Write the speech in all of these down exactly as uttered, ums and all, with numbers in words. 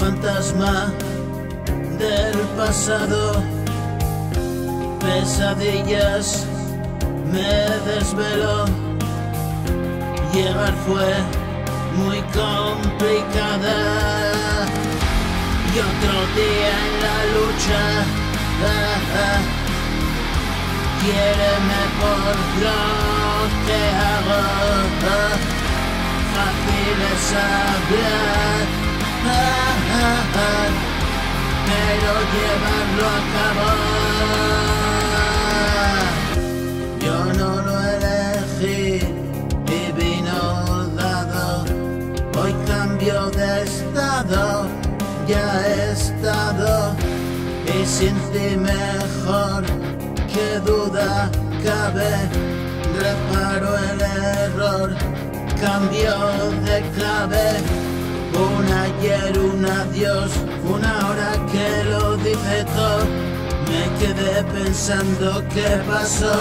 fantasma del pasado, pesadillas me desveló. Llegar fue muy complicada y otro día en la lucha. Ah, ah. Quiéreme por lo que hago. Ah, fácil es hablar, ah, ah, ah, pero llevarlo a cabo. Yo no lo elegí y vino dado. Hoy cambio de estado, ya he estado, y sin ti mejor, qué duda cabe. Reparo el error, cambio de clave. Un ayer, un adiós, una hora que lo dice todo. Me quedé pensando qué pasó.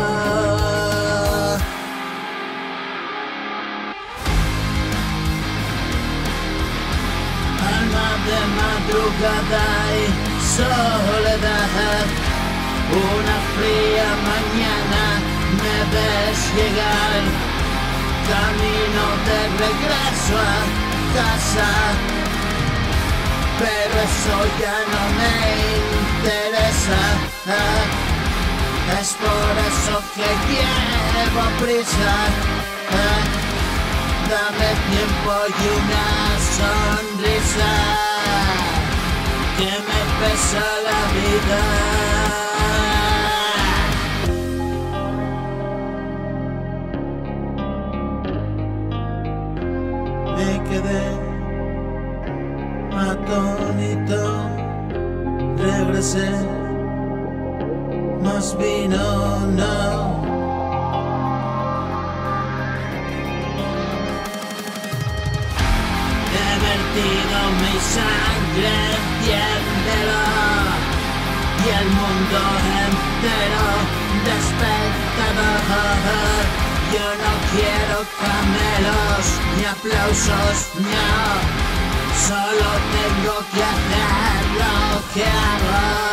Alma de madrugada y soledad. Una fría mañana me ves llegar, camino de regreso a casa, pero eso ya no me interesa. Es por eso que llevo prisa. Dame tiempo y una sonrisa, que me pesa la vida. Me quedé atónito, regresé, más vino no. He vertido mi sangre, entiéndelo, y el mundo entero de espectador. Yo no quiero camelos ni aplausos, no. Solo tengo que hacer lo que hago.